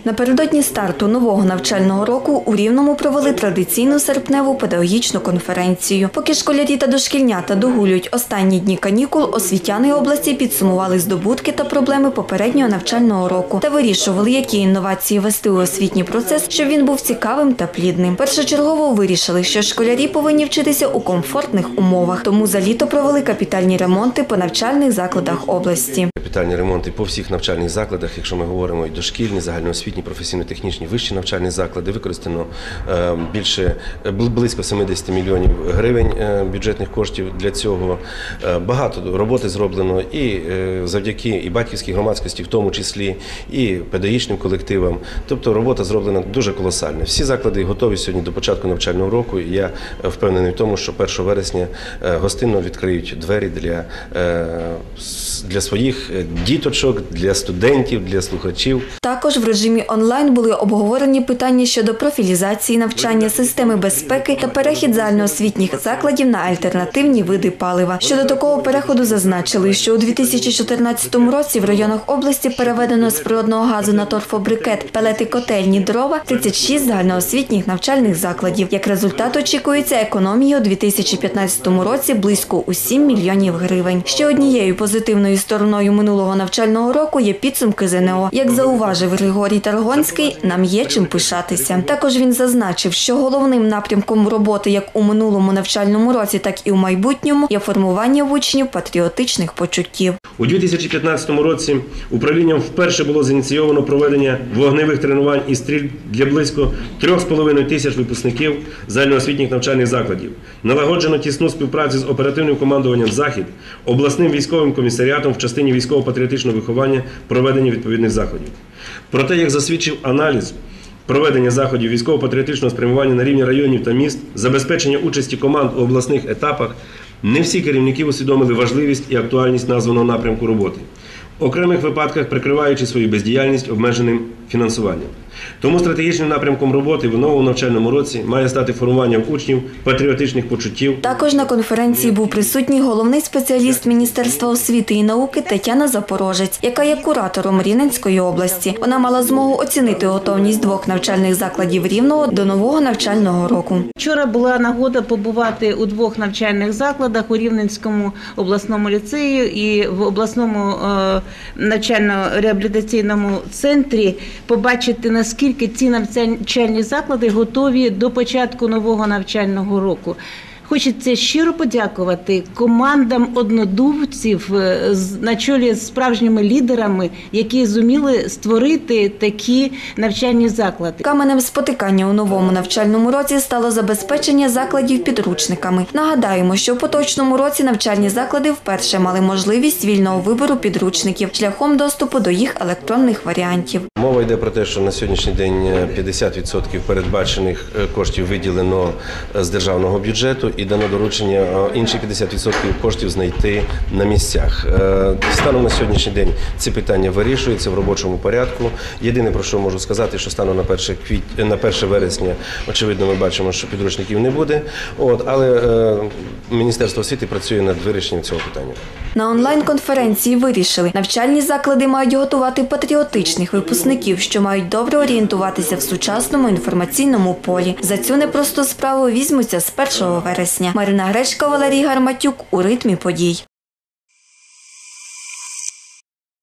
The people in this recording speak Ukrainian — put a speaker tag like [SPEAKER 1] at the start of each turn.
[SPEAKER 1] Напередодні старту нового навчального року у Рівному провели традиційну серпневу педагогічну конференцію. Поки школярі та дошкільнята догулюють останні дні канікул, освітяни області підсумували здобутки та проблеми попереднього навчального року та вирішували, які інновації ввести у освітній процес, щоб він був цікавим та плідним. Першочергово вирішили, що школярі повинні вчитися у комфортних умовах, тому за літо провели капітальні ремонти по навчальних закладах області.
[SPEAKER 2] Капітальні ремонти по всіх навчальних закладах, якщо ми говоримо і дошкільні, загальноосвітні, професійно-технічні, вищі навчальні заклади, використано близько 70 мільйонів гривень бюджетних коштів для цього. Багато роботи зроблено і завдяки і батьківській громадськості, в тому числі, і педагогічним колективам. Тобто робота зроблена дуже колосальна. Всі заклади готові сьогодні до початку навчального року, і я впевнений в тому, що 1 вересня гостинно відкриють двері для своїх діточок, для студентів, для слухачів.
[SPEAKER 1] Також в режимі онлайн були обговорені питання щодо профілізації навчання, системи безпеки та перехід загальноосвітніх закладів на альтернативні види палива. Щодо такого переходу зазначили, що у 2014 році в районах області переведено з природного газу на торфобрикет, пелети, котельні, дрова 36 загальноосвітніх навчальних закладів. Як результат очікується економія у 2015 році близько у 7 мільйонів гривень. Ще однією позитивною стороною минулого навчального року є підсумки ЗНО. Як зауважив Григорій Таргонський, нам є чим пишатися. Також він зазначив, що головним напрямком роботи як у минулому навчальному році, так і у майбутньому є формування в учнів патріотичних почуттів.
[SPEAKER 3] У 2015 році управлінням вперше було зініційовано проведення вогневих тренувань і стрільб для близько 3,5 тисяч випускників загальноосвітніх навчальних закладів. Налагоджено тісну співпрацю з оперативним командуванням «Захід», обласним військовим комісаріатом в частині військово-патріотичного виховання, проведення відповідних заходів. Проте, як засвідчив аналіз, проведення заходів військово-патріотичного спрямування на рівні районів та міст, забезпечення участі команд у обласних етапах, не всі керівники усвідомили важливість і актуальність названого напрямку роботи, в окремих випадках прикриваючи свою бездіяльність обмеженим фінансуванням. Тому стратегічним напрямком роботи в новому навчальному році має стати формування в учнів патріотичних почуттів.
[SPEAKER 1] Також на конференції був присутній головний спеціаліст Міністерства освіти і науки Тетяна Запорожець, яка є куратором Рівненської області. Вона мала змогу оцінити готовність двох навчальних закладів Рівного до нового навчального року.
[SPEAKER 4] Вчора була нагода побувати у двох навчальних закладах, у Рівненському обласному ліцеї і в обласному навчально-реабілітаційному центрі, побачити, наскільки ці навчальні заклади готові до початку нового навчального року. Хочеться щиро подякувати командам однодумців на чолі з справжніми лідерами, які зуміли створити такі навчальні заклади.
[SPEAKER 1] Каменем спотикання у новому навчальному році стало забезпечення закладів підручниками. Нагадаємо, що в поточному році навчальні заклади вперше мали можливість вільного вибору підручників шляхом доступу до їх електронних варіантів.
[SPEAKER 2] Мова йде про те, що на сьогоднішній день 50% передбачених коштів виділено з державного бюджету і дано доручення інші 50% коштів знайти на місцях. Станом на сьогоднішній день ці питання вирішуються в робочому порядку. Єдине, про що можу сказати, що станом на 1 вересня, очевидно, ми бачимо, що підручників не буде, але Міністерство освіти працює над вирішенням цього питання.
[SPEAKER 1] На онлайн-конференції вирішили, навчальні заклади мають готувати патріотичних випускників, що мають добре орієнтуватися в сучасному інформаційному полі. За цю непросту справу візьмуться з 1 вересня. Марина Гречка, Валерій Гарматюк у ритмі подій.